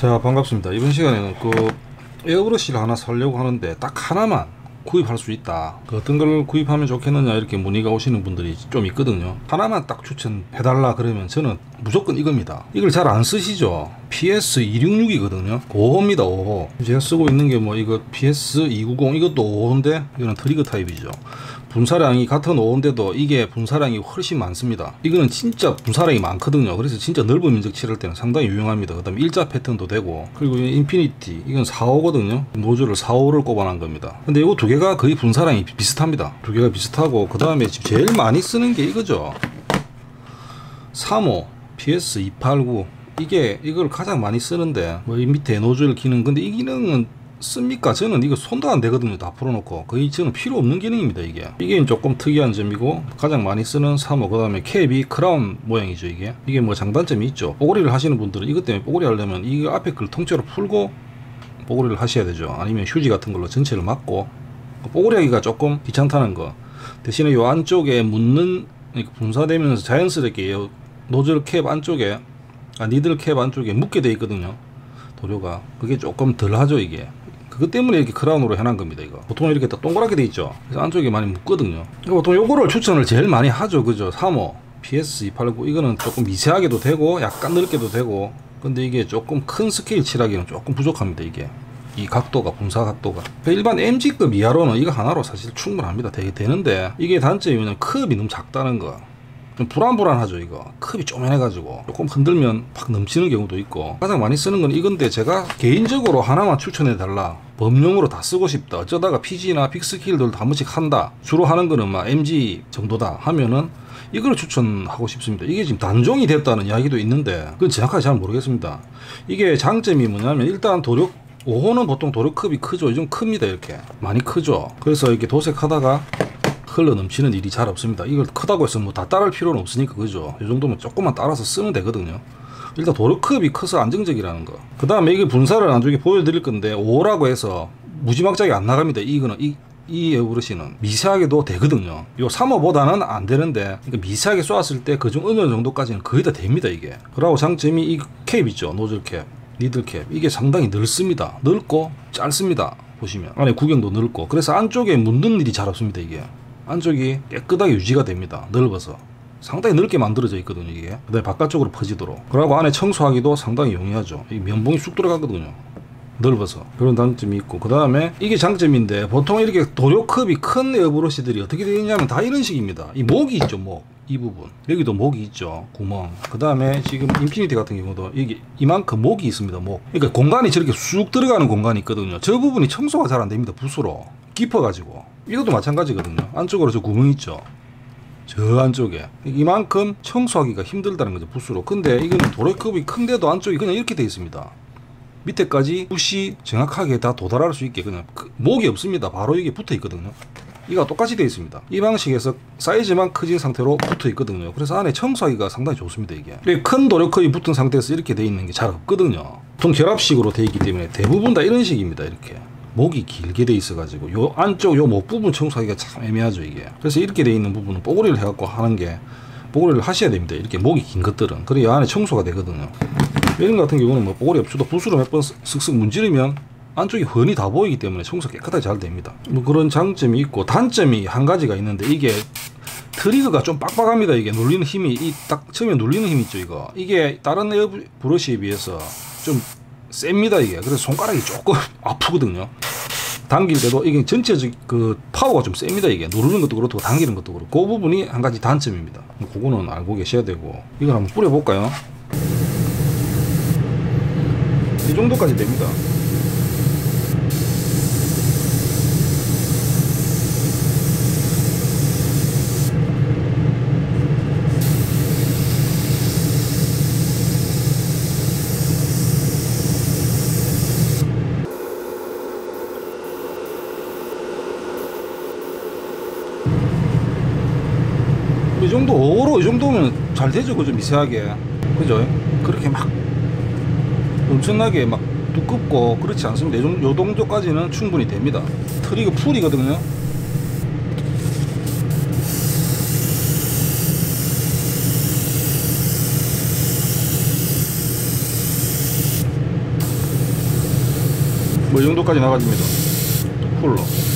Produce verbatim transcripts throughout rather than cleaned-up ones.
자, 반갑습니다. 이번 시간에는 그 에어브러시를 하나 사려고 하는데 딱 하나만 구입할 수 있다, 그 어떤 걸 구입하면 좋겠느냐 이렇게 문의가 오시는 분들이 좀 있거든요. 하나만 딱 추천해달라 그러면 저는 무조건 이겁니다. 이걸 잘 안 쓰시죠? 피에스 이백육십육이거든요 오호입니다. 오호. 제가 쓰고 있는 게 뭐 이거 피에스 이백구십, 이것도 오호인데 이거는 트리거 타입이죠. 분사량이 같은 오호인데도 이게 분사량이 훨씬 많습니다. 이거는 진짜 분사량이 많거든요. 그래서 진짜 넓은 면적 칠할 때는 상당히 유용합니다. 그 다음에 일자 패턴도 되고, 그리고 인피니티 이건 사호거든요 노즐을 사호를 꼽아놓은 겁니다. 근데 이거 두 개가 거의 분사량이 비슷합니다. 두 개가 비슷하고, 그 다음에 제일 많이 쓰는 게 이거죠. 삼호 피에스 이백팔십구, 이게 이걸 가장 많이 쓰는데, 뭐 이 밑에 노즐 기능, 근데 이 기능은 씁니까? 저는 이거 손도 안 대거든요. 다 풀어놓고. 거의 저는 필요 없는 기능입니다. 이게 이게 조금 특이한 점이고, 가장 많이 쓰는 삼호. 그 다음에 캡이 크라운 모양이죠. 이게 이게 뭐 장단점이 있죠. 뽀글이를 하시는 분들은 이것 때문에 뽀글이 하려면 이 앞에 걸 통째로 풀고 뽀글이를 하셔야 되죠. 아니면 휴지 같은 걸로 전체를 막고. 뽀글이 하기가 조금 귀찮다는 거 대신에 요 안쪽에 묻는, 분사되면서 자연스럽게 요 노즐 캡 안쪽에, 아 니들 캡 안쪽에 묻게 돼 있거든요. 도료가. 그게 조금 덜 하죠. 이게 그것 때문에 이렇게 크라운으로 해놓은 겁니다. 이거 보통 이렇게 딱 동그랗게 돼 있죠. 그래서 안쪽에 많이 묻거든요. 보통 요거를 추천을 제일 많이 하죠. 그죠? 삼호 피에스 이백팔십구, 이거는 조금 미세하게도 되고 약간 넓게도 되고, 근데 이게 조금 큰 스케일 칠하기는 조금 부족합니다. 이게 이 각도가, 분사 각도가 일반 엠지급 이하로는 이거 하나로 사실 충분합니다. 되게 되는데, 이게 단점이 뭐냐면 컵이 너무 작다는 거. 좀 불안불안하죠. 이거 컵이 쪼맨해가지고 조금 흔들면 팍 넘치는 경우도 있고. 가장 많이 쓰는 건 이건데, 제가 개인적으로 하나만 추천해 달라, 범용으로 다 쓰고 싶다, 어쩌다가 피지나 빅스킬들도 한 번씩 한다, 주로 하는 거는 막 엠지 정도다 하면은 이걸 추천하고 싶습니다. 이게 지금 단종이 됐다는 이야기도 있는데 그건 정확하게 잘 모르겠습니다. 이게 장점이 뭐냐면, 일단 도력, 오호는 보통 도력컵이 크죠. 좀 큽니다. 이렇게 많이 크죠. 그래서 이렇게 도색하다가 흘러 넘치는 일이 잘 없습니다. 이걸 크다고 해서 뭐 다 따를 필요는 없으니까, 그죠? 이 정도면 조금만 따라서 쓰면 되거든요. 일단 도력컵이 커서 안정적이라는 거. 그 다음에 이게 분사를 나중에 보여드릴 건데, 오라고 해서 무지막지하게 안 나갑니다. 이거는 이, 이 에어브러시는 미세하게도 되거든요. 요 삼호보다는 안 되는데, 그러니까 미세하게 쏘았을 때 그중 어느 정도까지는 거의 다 됩니다. 이게. 그리고 장점이 이 캡 있죠. 노즐 캡, 니들 캡. 이게 상당히 넓습니다. 넓고 짧습니다. 보시면 안에 구경도 넓고, 그래서 안쪽에 묻는 일이 잘 없습니다. 이게 안쪽이 깨끗하게 유지가 됩니다. 넓어서 상당히 넓게 만들어져 있거든요. 이게 그다음에 바깥쪽으로 퍼지도록. 그리고 안에 청소하기도 상당히 용이하죠. 이 면봉이 쑥 들어가거든요. 넓어서. 그런 단점이 있고, 그 다음에 이게 장점인데, 보통 이렇게 도료컵이 큰 에어브러시들이 어떻게 되어 있냐면 다 이런 식입니다. 이 목이 있죠. 목, 이 부분 여기도 목이 있죠. 구멍. 그 다음에 지금 인피니티 같은 경우도 이게 이만큼 목이 있습니다. 목. 그러니까 공간이 저렇게 쑥 들어가는 공간이 있거든요. 저 부분이 청소가 잘 안 됩니다. 붓으로 깊어가지고. 이것도 마찬가지거든요. 안쪽으로 저 구멍 있죠. 저 안쪽에 이만큼 청소하기가 힘들다는 거죠. 붓으로. 근데 이거는 도료컵이 큰데도 안쪽이 그냥 이렇게 되어 있습니다. 밑에까지 붓이 정확하게 다 도달할 수 있게 그냥 그 목이 없습니다. 바로 이게 붙어 있거든요. 이거 똑같이 되어 있습니다. 이 방식에서 사이즈만 커진 상태로 붙어 있거든요. 그래서 안에 청소하기가 상당히 좋습니다. 이게 큰 도료컵이 붙은 상태에서 이렇게 되어 있는 게 잘 없거든요. 보통 결합식으로 되어 있기 때문에 대부분 다 이런 식입니다. 이렇게 목이 길게 돼 있어 가지고 요 안쪽 요 목 부분 청소하기가 참 애매하죠. 이게. 그래서 이렇게 돼 있는 부분은 뽀글이를 해갖고 하는 게, 뽀글이를 하셔야 됩니다. 이렇게 목이 긴 것들은. 그래야 안에 청소가 되거든요. 이런 같은 경우는 뭐 뽀글이 없어도 붓으로 몇 번 슥슥 문지르면 안쪽이 훤히 다 보이기 때문에 청소 깨끗하게 잘 됩니다. 뭐 그런 장점이 있고, 단점이 한 가지가 있는데, 이게 트리거가 좀 빡빡합니다. 이게 눌리는 힘이, 이 딱 처음에 눌리는 힘 있죠. 이거 이게 다른 에어 브러시에 비해서 좀 셉니다. 이게. 그래서 손가락이 조금 아프거든요. 당길 때도 이게 전체적 그 파워가 좀 셉니다. 이게 누르는 것도 그렇고 당기는 것도 그렇고, 그 부분이 한 가지 단점입니다. 그거는 알고 계셔야 되고. 이걸 한번 뿌려볼까요? 이 정도까지 됩니다. 이 정도 오로 이 정도면 잘 되죠. 그죠? 미세하게. 그죠? 그렇게 막 엄청나게 막 두껍고 그렇지 않습니다. 요 정도까지는 충분히 됩니다. 트리거 풀이거든요. 뭐 이 정도까지 나가집니다. 쿨러.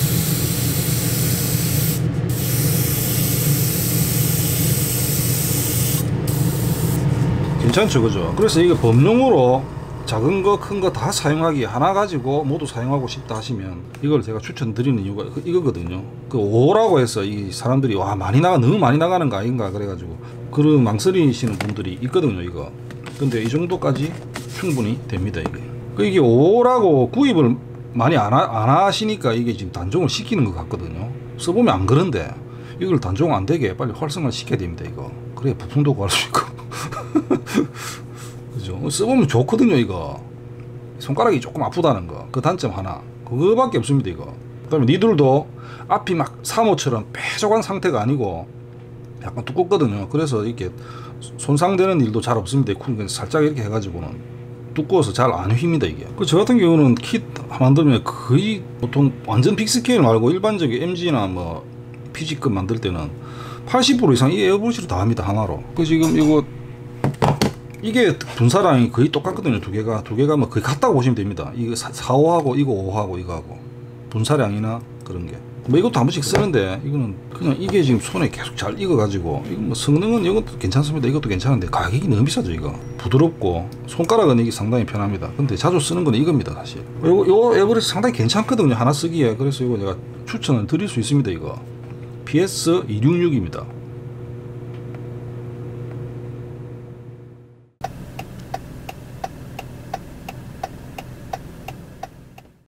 괜찮죠, 그죠? 그래서 이게 범용으로 작은 거 큰 거 다 사용하기 하나 가지고 모두 사용하고 싶다 하시면 이걸 제가 추천드리는 이유가 이거거든요. 그 오라고 해서 이 사람들이 와 많이 나가 너무 많이 나가는 거 아닌가 그래가지고 그런 망설이시는 분들이 있거든요, 이거. 근데 이 정도까지 충분히 됩니다, 이게. 그 이게 오라고 구입을 많이 안, 하, 안 하시니까 이게 지금 단종을 시키는 것 같거든요. 써보면 안 그런데 이걸 단종 안 되게 빨리 활성화 시켜야 됩니다, 이거. 그래야 부품도 구할 수 있고. 그죠? 써보면 좋거든요, 이거. 손가락이 조금 아프다는 거. 그 단점 하나. 그거밖에 없습니다, 이거. 그 다음에 니들도 앞이 막 사모처럼 뾰족한 상태가 아니고 약간 두껍거든요. 그래서 이렇게 손상되는 일도 잘 없습니다. 살짝 이렇게 해가지고는 두꺼워서 잘 안 휩니다, 이게. 그 저 같은 경우는 킷 만들면 거의 보통 완전 빅스케일 말고 일반적인 엠지나 뭐 피지급 만들 때는 팔십 퍼센트 이상 이 에어브러시로 다 합니다, 하나로. 그 지금 이거 이게 분사량이 거의 똑같거든요, 두 개가. 두 개가 뭐 거의 같다고 보시면 됩니다. 이거 사호하고 이거 오하고 이거하고 분사량이나 그런 게. 뭐 이것도 한 번씩 쓰는데 이거는 그냥 이게 지금 손에 계속 잘 익어가지고 이거 뭐 성능은 이것도 괜찮습니다. 이것도 괜찮은데 가격이 너무 비싸죠, 이거. 부드럽고 손가락은 이게 상당히 편합니다. 근데 자주 쓰는 건 이겁니다, 사실. 요거 요 에버레스트 상당히 괜찮거든요, 하나 쓰기에. 그래서 이거 제가 추천을 드릴 수 있습니다, 이거. 피에스 이백육십육입니다